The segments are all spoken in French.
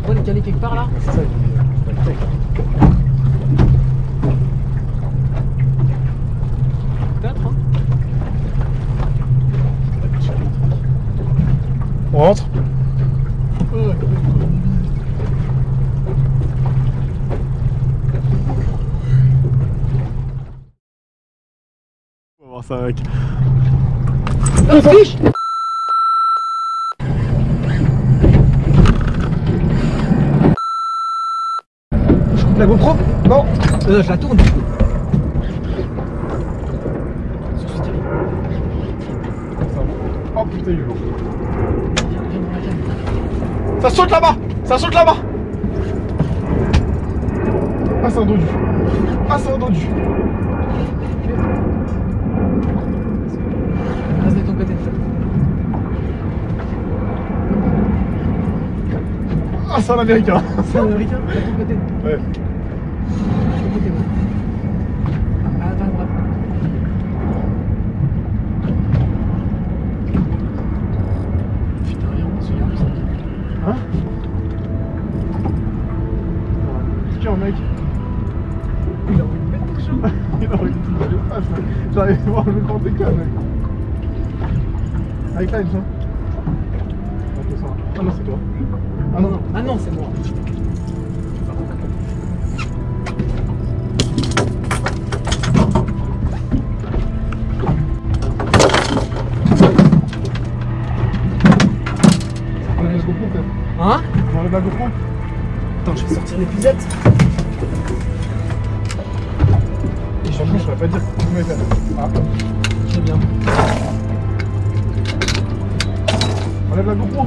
On est calé quelque part là. C'est ça, Peut-être hein. on rentre. On va voir ça avec. Oh, fiche. Je coupe la GoPro. Non. Je la tourne. Oh putain, il est lourd. Ça saute là-bas. Ça saute là-bas. Ah, c'est un dodu. Ah, c'est un dodu. Reste de ton côté. Ah, c'est un américain. C'est un américain. De ton côté. Ouais. De ton côté, ouais. Ah, va à droite. Putain, rien, on se regarde ça. Hein? Qui un mec? Il a envie de mettre quelque chose. Il a envie de tout aller face. J'arrive à voir le grand éclat, mec. Avec là, il me semble. Ok, ça va. Ah non, c'est toi. Ah non, ah non, c'est moi. On enlève la GoPro, peut-être. Hein? On enlève la GoPro. Attends, je vais sortir les puzettes. Franchement, je saurais pas dire ce que je vais faire. Ah, Très bien. on enlève la GoPro.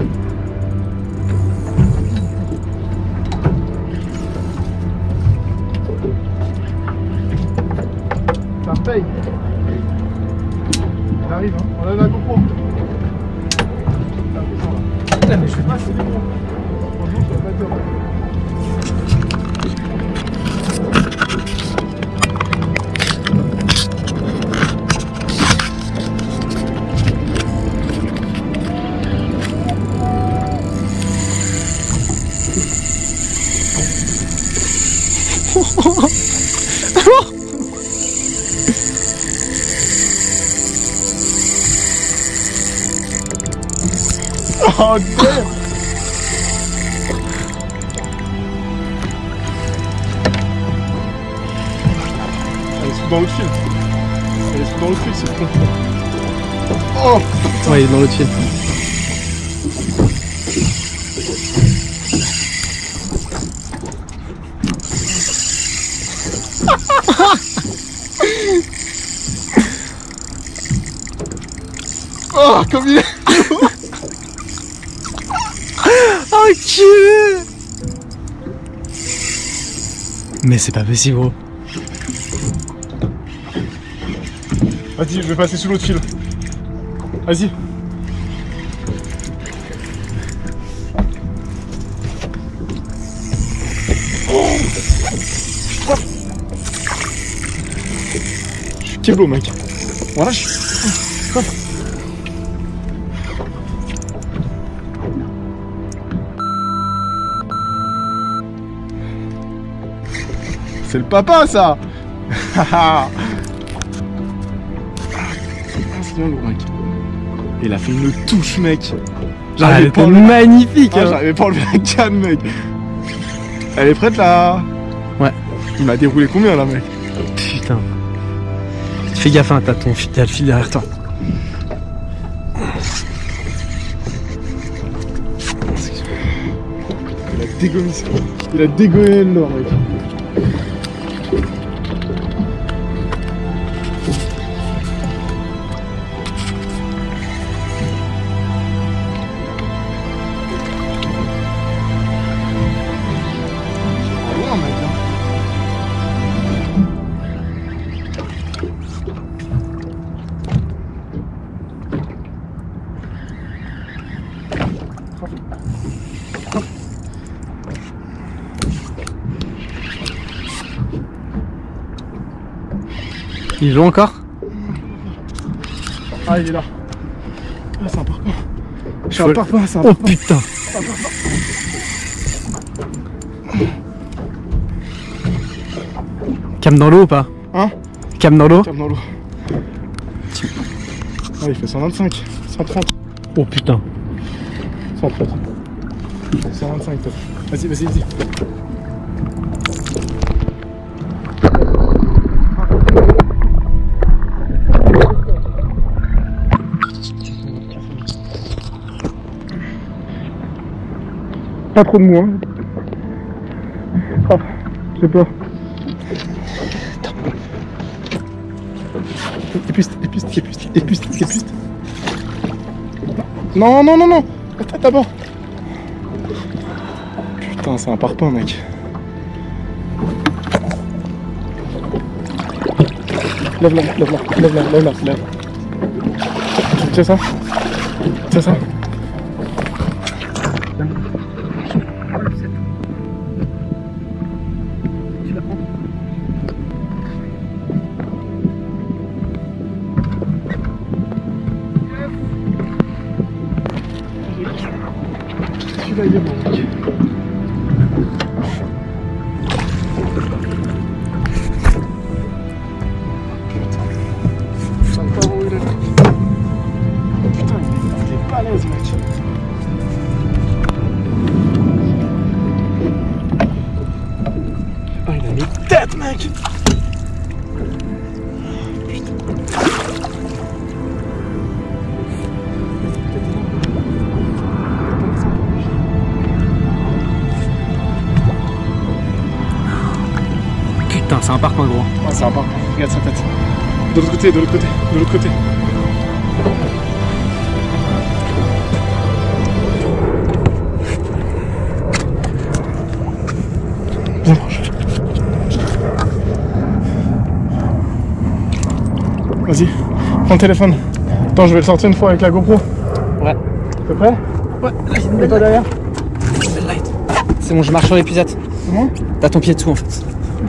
Ça paye. Il arrive, hein. On enlève la GoPro. Putain, mais je fais Ah, c'est des gros. Franchement, je saurais pas dire. Oh damn! Elle est sous dans le fil. Elle est sous dans le fil, c'est con. Oh putain! Ouais, il est dans l'autre fil. Oh, comme il est! Enculé! Mais c'est pas possible, gros. Vas-y, je vais passer sous l'autre fil. Vas-y. Oh putain! Je suis keblo, mec. Voilà, je suis. C'est le papa, ça. C'est bien lourd, mec. Il a fait une touche, mec. Elle était magnifique. Ah, j'arrivais pas à enlever la canne, mec. Elle est prête, là? Ouais. Il m'a déroulé combien, là, mec? Putain. Fais gaffe, hein, t'as ton fil, t'as le fil derrière toi. Il a dégommé ça. Il a dégommé le nord, mec. Il joue encore? Ah, il est là. Ah, c'est un parpaing. Je suis un parpaing, c'est un Oh parpaing. putain! Cam dans l'eau ou pas? Hein? Cam dans l'eau? Cam dans l'eau. Ah, il fait 125, 130. Oh putain. 130. 125 peut-être. Vas-y, vas-y, vas-y. Pas trop de mou, hein. Ah, j'ai peur. Épuiste. Non, non, non, non. Attends, d'abord. Putain, c'est un parpaing, mec. Lève-la. Tu sais ça? Tu sais ça? Celui-là, il est bon, mec. Je sais pas où il est. Putain, il est balèze, mec. Ah, il a mis tête, mec. Putain, c'est un parpaing gros. Ouais, c'est un parpaing. Regarde sa tête. De l'autre côté. Viens, proche. Vas-y, prends le téléphone. Attends, je vais le sortir une fois avec la GoPro. Ouais. T'es prêt? Ouais, là, il y a une Et toi derrière? belle light. C'est bon, je marche sur l'épuisette. C'est bon? T'as ton pied dessous en fait.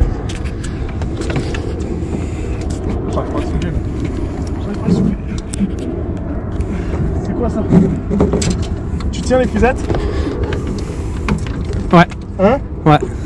C'est quoi ça? Tu tiens l'épuisette? Ouais. Hein? Ouais.